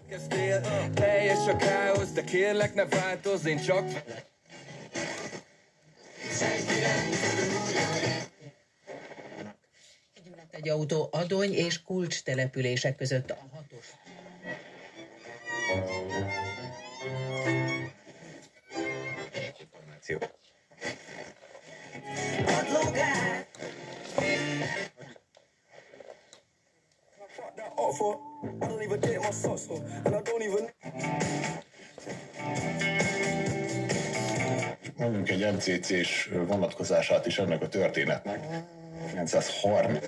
Teljes a káosz, de kérlek ne változz, én csak... Egy autó Adony és Kulcs települések között a 6-os. Információ. Mondjuk egy MCC-s vonatkozását is ennek a történetnek. 930.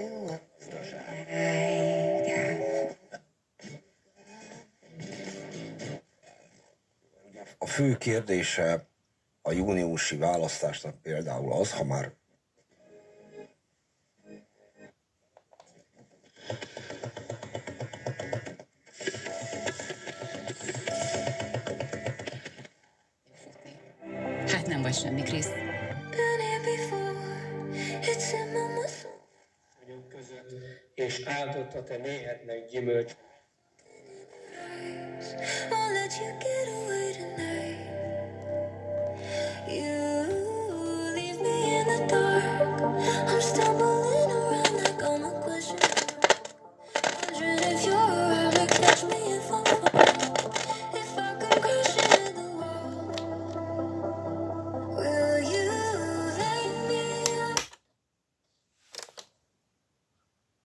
A fő kérdése a júniusi választásnak például az, ha már Hát nem vagy semmi, Krisz. És áldott a te méhednek gyümölcs. I'll let you get away.